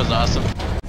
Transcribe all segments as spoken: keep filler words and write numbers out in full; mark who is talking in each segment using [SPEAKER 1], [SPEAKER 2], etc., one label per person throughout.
[SPEAKER 1] was awesome.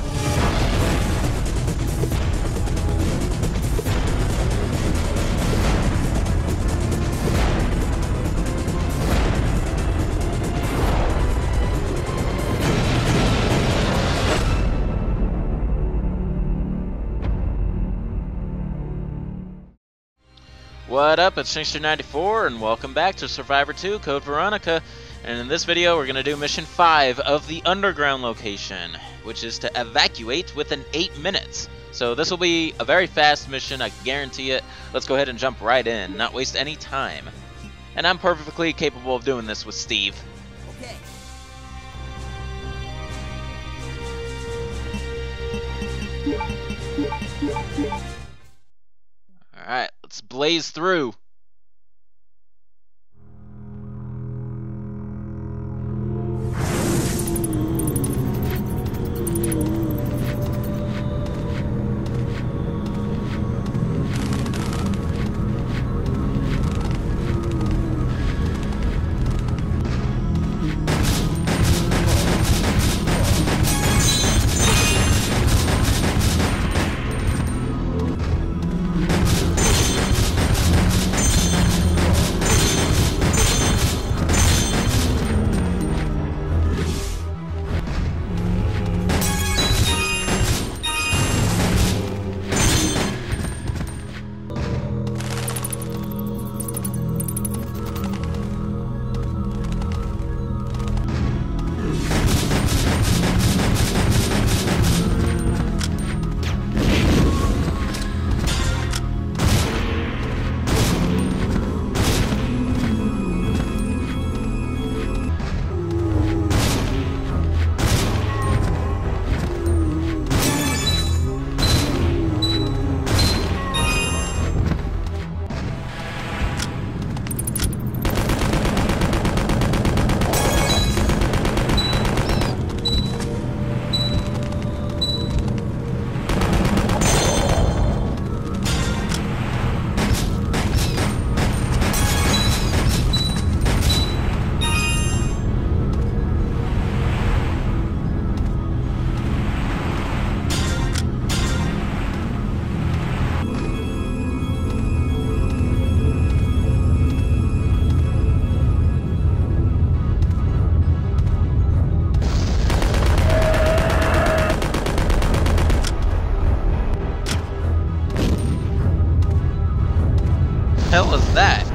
[SPEAKER 1] What up, it's Shankster ninety-four, and welcome back to Survivor two, Code Veronica. And in this video, we're going to do Mission five of the Underground location, which is to evacuate within eight minutes. So this will be a very fast mission, I guarantee it. Let's go ahead and jump right in, not waste any time. And I'm perfectly capable of doing this with Steve.
[SPEAKER 2] Okay.
[SPEAKER 1] Alright, let's blaze through. Hell was that?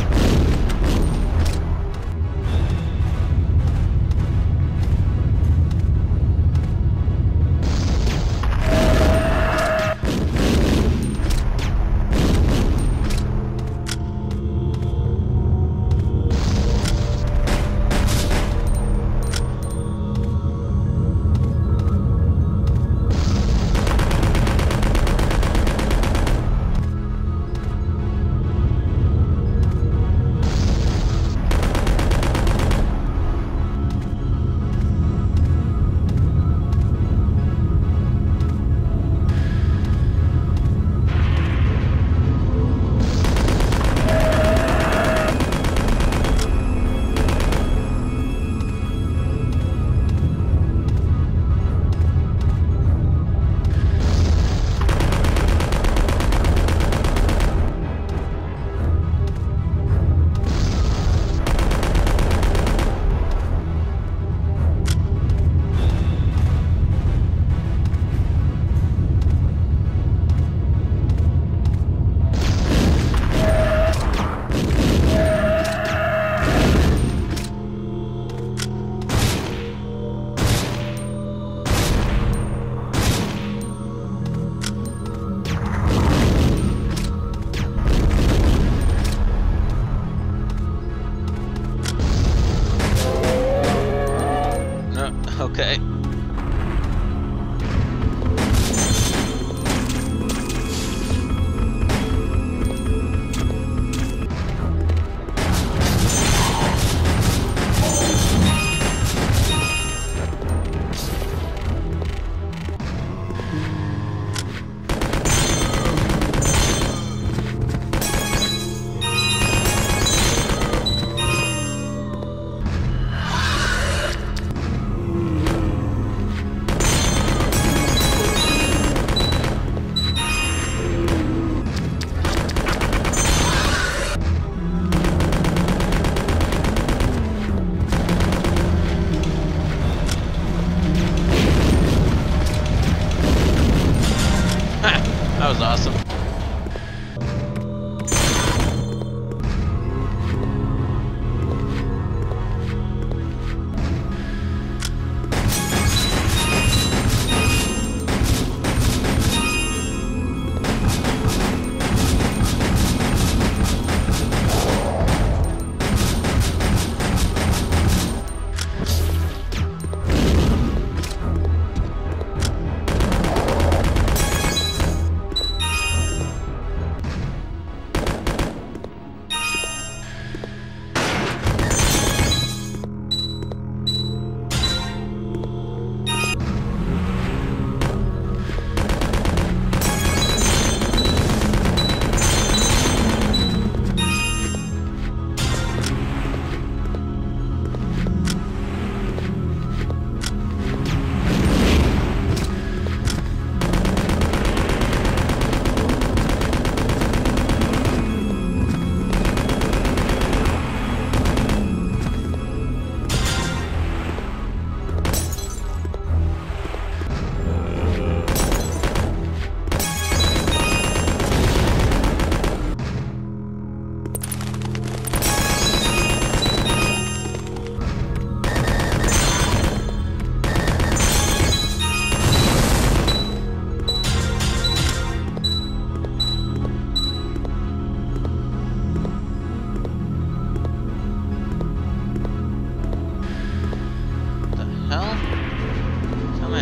[SPEAKER 1] Okay.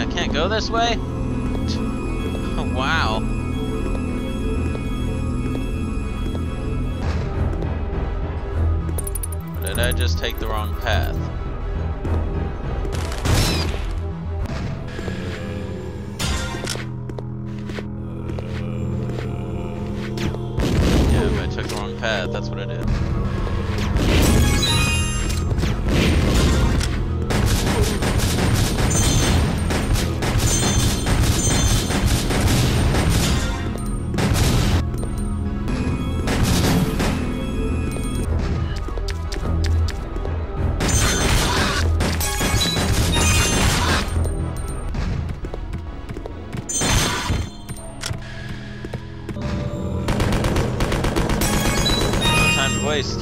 [SPEAKER 1] I can't go this way? Oh, wow. Or did I just take the wrong path? Yeah, I took the wrong path, that's what I did. Waste.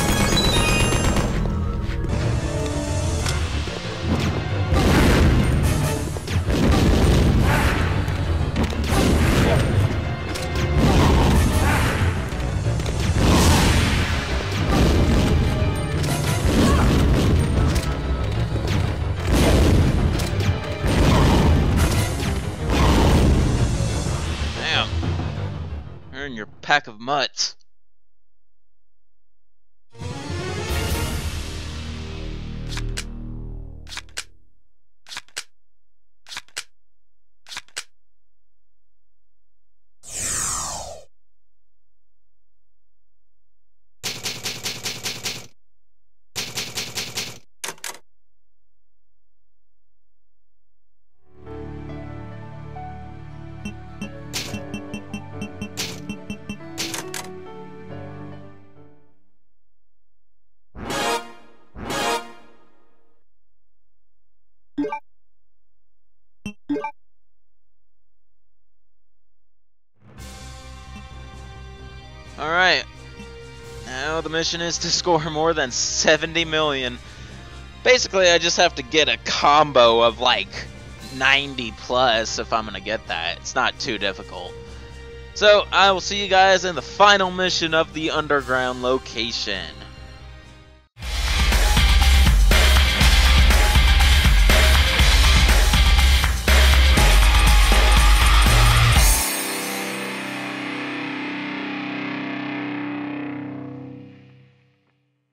[SPEAKER 1] Damn. Earn your pack of mutts. Alright, now the mission is to score more than seventy million. Basically, I just have to get a combo of like ninety plus if I'm gonna get that. It's not too difficult. So, I will see you guys in the final mission of the underground location.